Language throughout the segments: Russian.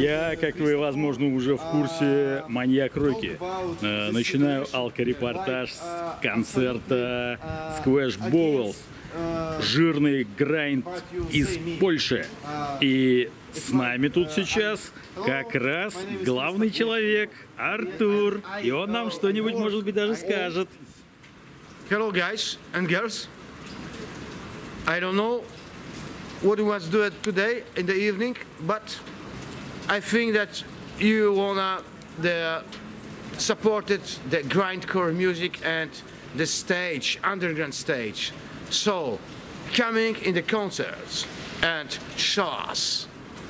Я, как вы, возможно, уже в курсе, маньяк Рокки. Начинаю алко-репортаж с концерта Squash Bowels. Жирный грайнд из Польши. И с нами тут сейчас как раз главный человек Артур. И он нам что-нибудь, может быть, даже скажет. Hello, guys and girls. I don't know what you want to do today in the evening, but I think that you wanna supported the grindcore music and the stage, underground stage. So, coming in the concerts and shows.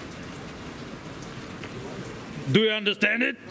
Do you understand it?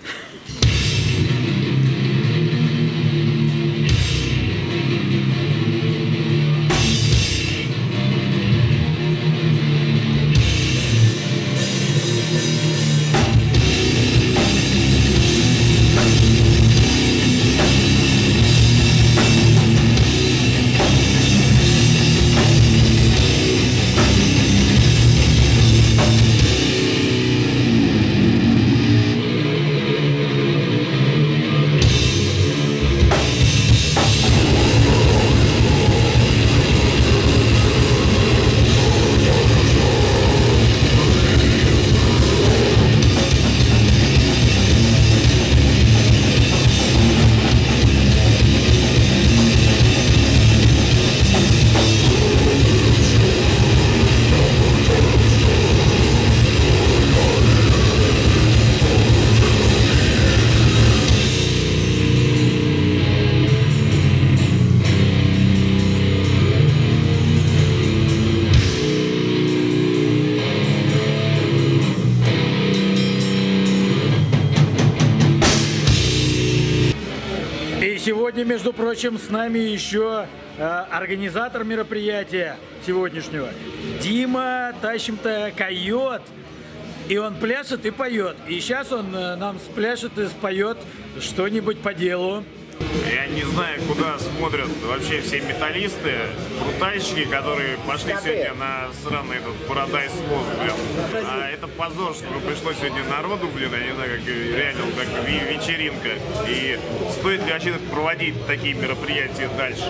Сегодня, между прочим, с нами еще организатор мероприятия сегодняшнего. Дима Тащим-то Койот. И он пляшет и поет. И сейчас он нам спляшет и споет что-нибудь по делу. Я не знаю, куда смотрят вообще все металлисты, брутальщики, которые пошли сегодня на сраный этот Paradise Lost, блин. А это позор, что пришло сегодня народу, блин, я не знаю, как реально, как вечеринка. И стоит ли вообще проводить такие мероприятия дальше?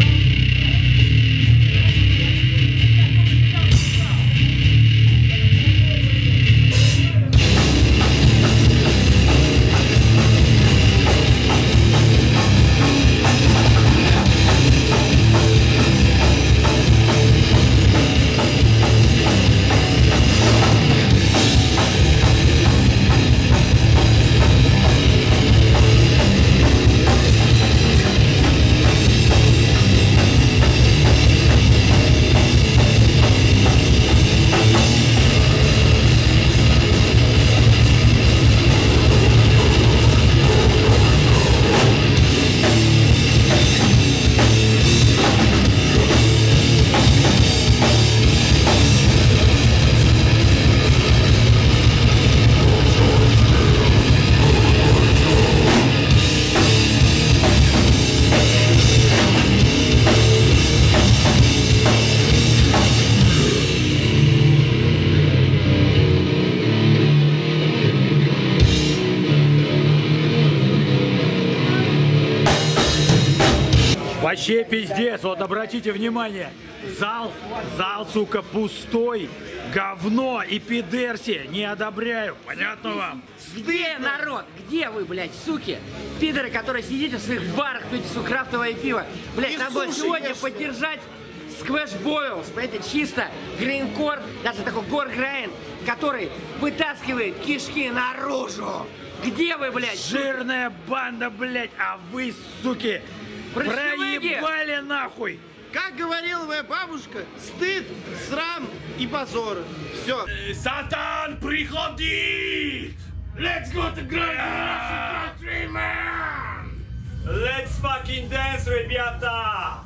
Вообще пиздец, вот обратите внимание, зал, сука, пустой, говно и пидерси, не одобряю, понятно вам? Где народ? Где вы, блядь, суки? Пидоры, которые сидите в своих барах, пьете свое крафтовое пиво. Блядь, надо было сегодня поддержать Squash Bowels, понимаете, чисто гринкор, даже такой гор-грайн, который вытаскивает кишки наружу. Где вы, блядь? Жирная банда, блядь, а вы, суки, проебали нахуй! Как говорила моя бабушка, стыд, срам и позор. Все. Сатан приходит! Let's go to Grand Country, man! Let's fucking dance, ребята!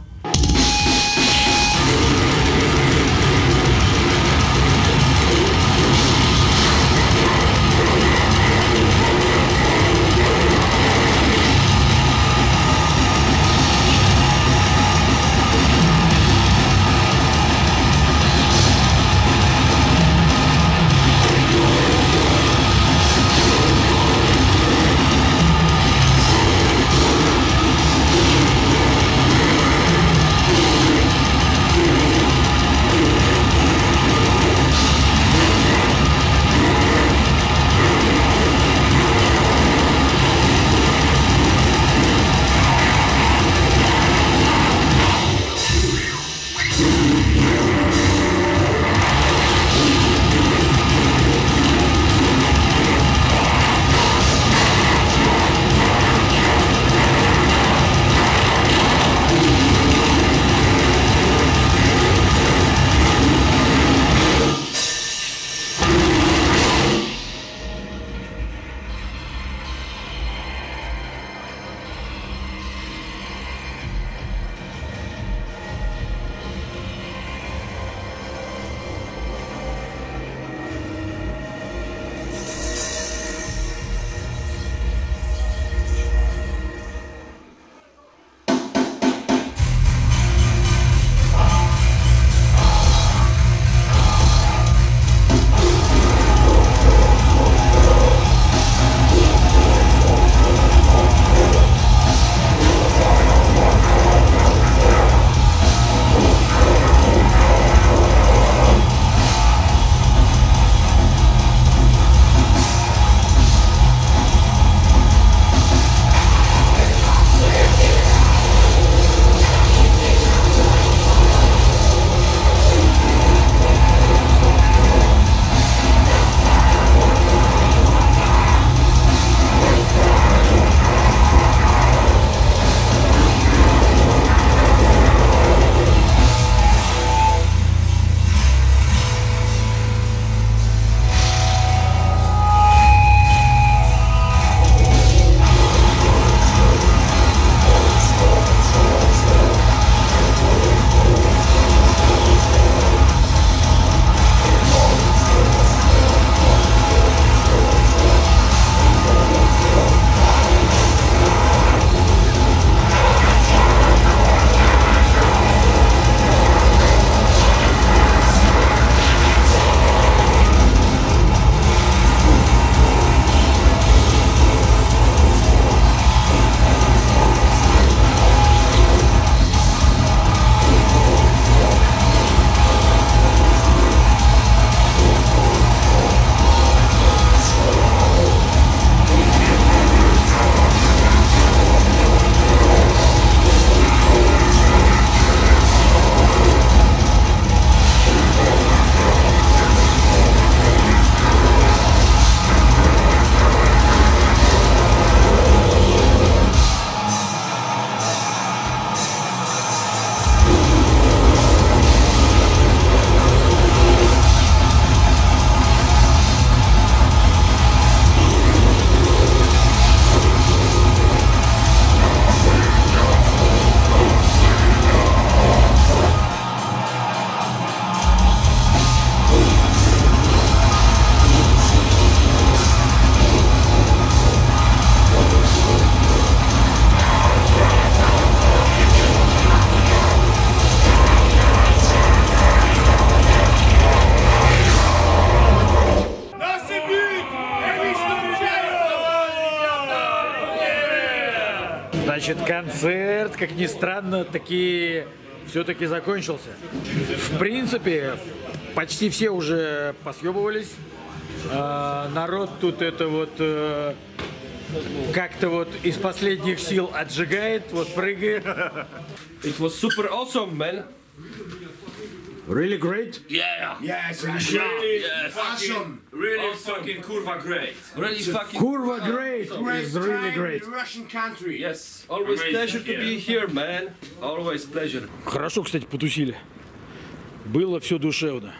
Значит, концерт, как ни странно, таки все-таки закончился. В принципе, почти все уже посъебывались. Народ тут это вот как-то вот из последних сил отжигает, вот прыгает. It was super awesome, man. Really great. Yeah. Yes, Really, awesome. really fucking kurva great. Really fucking. Kurva great is really great. Russian country. Yes, always Amazing, pleasure to be here, man. Always pleasure. Хорошо, кстати, потусили. Было все душевно.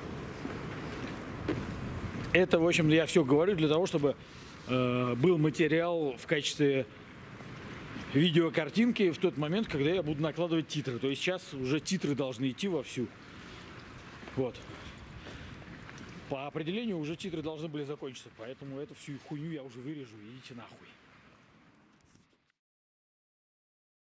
Это, в общем, я все говорю для того, чтобы был материал в качестве видеокартинки в тот момент, когда я буду накладывать титры. То есть сейчас уже титры должны идти вовсю. Вот. По определению уже титры должны были закончиться, поэтому эту всю хуйню я уже вырежу. Идите нахуй.